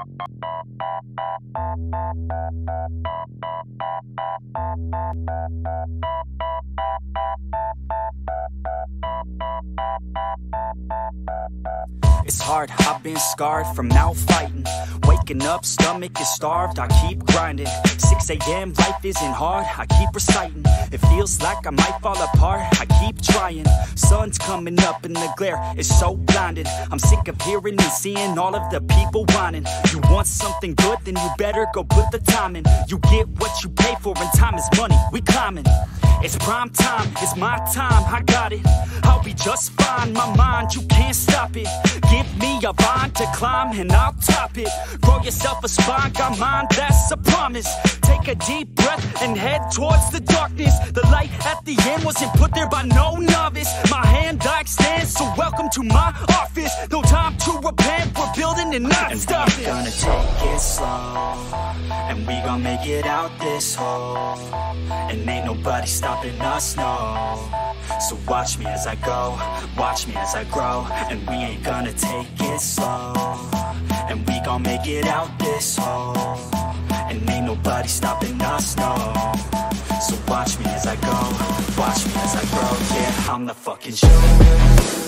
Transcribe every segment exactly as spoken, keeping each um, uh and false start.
It's hard, I've been scarred from out fighting. Waking up, stomach is starved, I keep grinding. six a m, life isn't hard, I keep reciting. It feels like I might fall apart, I keep trying. Sun's coming up and the glare is so blinding. I'm sick of hearing and seeing all of the people whining. You want something good, then you better go put the time in. You get what you pay for and time is money, we climbing. It's prime time, it's my time, I got it. I'll be just fine, my mind, you can't stop it. Give me a vine to climb and I'll top it. Grow yourself a spine, got mine, that's a promise. Take a deep breath and head towards the darkness. The light at the end wasn't put there by no novice. My hand I extend, so welcome to my office. No time to repent, we're building and not stopping. And we gonna take it slow, and we gon' make it out this hole. And ain't nobody stopping us, no. So watch me as I go, watch me as I grow. And we ain't gonna take it slow, and we gon' make it out this hole. And ain't nobody stopping us, no. So watch me as I go, watch me as I grow. Yeah, I'm the fucking show.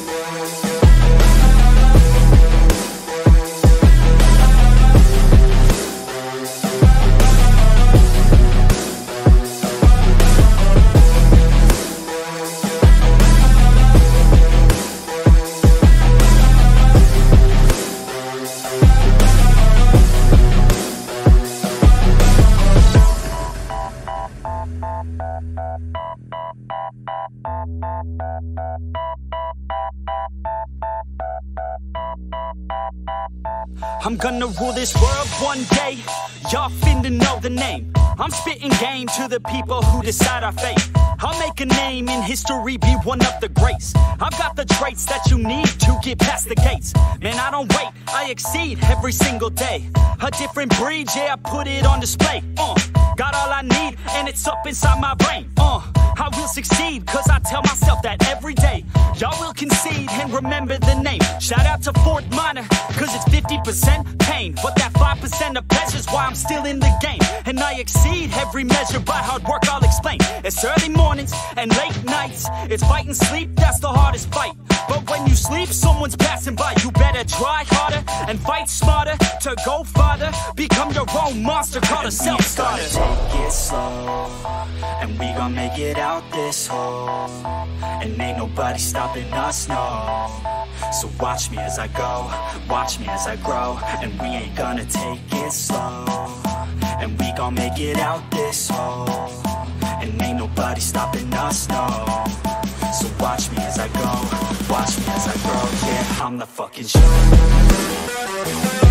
I'm gonna rule this world one day. Y'all finna know the name. I'm spitting game to the people who decide our fate. I'll make a name in history, be one of the greats. I've got the traits that you need to get past the gates. Man, I don't wait, I exceed every single day. A different breed, yeah, I put it on display. Uh, got all I need, and it's up inside my brain. Uh, I will succeed, cause I tell myself that every day. Y'all will concede and remember the name. Shout out to Fort Minor, cause it's fifty percent pain, but that five percent of pleasure's why I'm still in the game. And I exceed every measure by hard work, I'll explain. It's early mornings and late nights. It's fight and sleep, that's the hardest fight. But when you sleep, someone's passing by. You better try harder and fight smarter to go farther. Become your own monster, called a self-starter. Take it slow, and we gon' make it out this hole. And ain't nobody stopping us, no. So watch me as I go, watch me as I grow. And we ain't gonna take it slow, and we gon' make it out this hole. And ain't nobody stopping us, no. So watch me as I go, watch me as I grow. Yeah, I'm the fucking show.